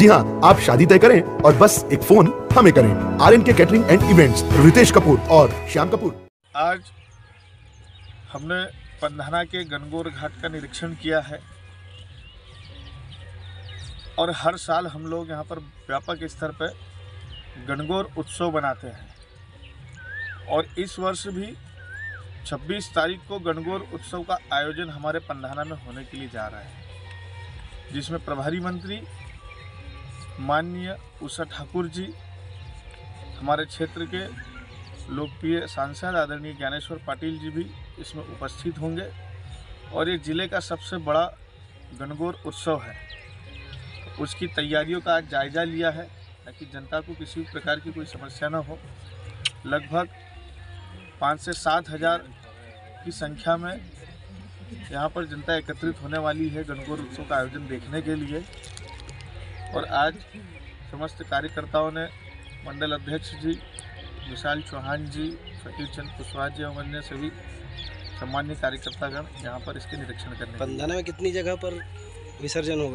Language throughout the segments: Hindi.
जी हाँ, आप शादी तय करें और बस एक फोन हमें करें। RNK catering and events, Ritesh Kapoor और श्याम कपूर। आज हमने पंधाना के गणगौर घाट का निरीक्षण किया है और हर साल हम लोग यहाँ पर व्यापक स्तर पर गणगौर उत्सव बनाते हैं और इस वर्ष भी 26 तारीख को गणगौर उत्सव का आयोजन हमारे पंधाना में होने के लिए जा रहा है, जिसमें प्रभारी मंत्री माननीय उषा ठाकुर जी, हमारे क्षेत्र के लोकप्रिय सांसद आदरणीय ज्ञानेश्वर पाटिल जी भी इसमें उपस्थित होंगे और ये ज़िले का सबसे बड़ा गणगौर उत्सव है। उसकी तैयारियों का आज जायज़ा लिया है ताकि जनता को किसी भी प्रकार की कोई समस्या न हो। लगभग 5 से 7 हज़ार की संख्या में यहाँ पर जनता एकत्रित होने वाली है गणगौर उत्सव का आयोजन देखने के लिए। और आज समस्त कार्यकर्ताओं ने मंडल अध्यक्ष जी विशाल चौहान जी, फकीर चंद कुशवाहा जी और अन्य सभी सम्मान्य कार्यकर्तागण यहाँ पर इसके निरीक्षण करने। पंधाना में कितनी जगह पर विसर्जन होगा?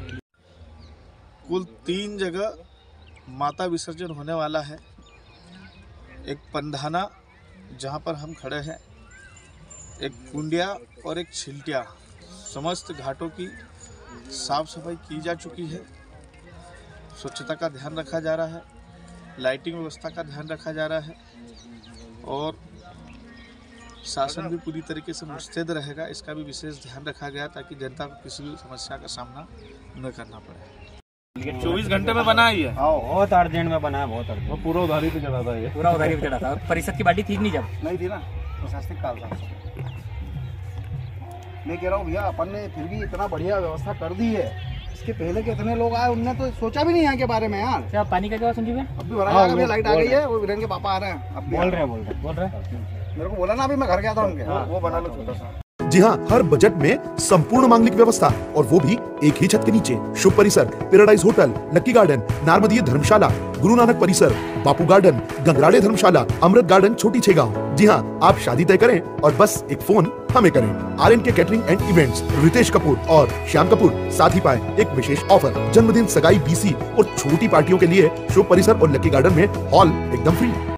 कुल 3 जगह माता विसर्जन होने वाला है। एक पंधाना जहाँ पर हम खड़े हैं, एक कुंडिया और एक छिलटिया। समस्त घाटों की साफ सफाई की जा चुकी है, स्वच्छता का ध्यान रखा जा रहा है, लाइटिंग व्यवस्था का ध्यान रखा जा रहा है और शासन भी पूरी तरीके से मुस्तैद रहेगा। इसका भी विशेष ध्यान रखा गया ताकि जनता को किसी भी समस्या का सामना न करना पड़े। 24 घंटे में बना ही है। बहुत अर्जेंट में बना है, बहुत अर्जेंट। वो पूरा उधारी पे चढ़ा था, ये पूरा उधारी पे चढ़ा था। परिषद की पार्टी थी नहीं, जब नहीं थी ना, प्रशासनिक काल था। मैं कह रहा हूँ भैया, अपन ने फिर भी इतना बढ़िया व्यवस्था कर दी है। इसके पहले कितने लोग आए, उनने तो सोचा भी नहीं यहाँ के बारे में यार। क्या पानी का क्या संजीव है? अब भी भरा जाएगा, अभी लाइट आ गई है, वो वीरेन के पापा आ रहे हैं। अब बोल रहे मेरे को बोला ना, अभी मैं घर गया था उनके। वो बना लो छोटा सा। जी हाँ, हर बजट में संपूर्ण मांगलिक व्यवस्था और वो भी एक ही छत के नीचे। Shubh Parisar, paradise hotel, lucky garden, Narmadiya Dharamshala, Guru Nanak Parisar, Bapu garden, Gangrade Dharamshala, Amrit garden, Chhoti Chhegaon. जी हाँ, आप शादी तय करें और बस एक फोन हमें करें। RNK catering and events, Ritesh Kapoor और श्याम कपूर। साथ ही पाए एक विशेष ऑफर, जन्मदिन, सगाई, BC और छोटी पार्टियों के लिए शुभ परिसर और लक्की गार्डन में हॉल एकदम फ्री।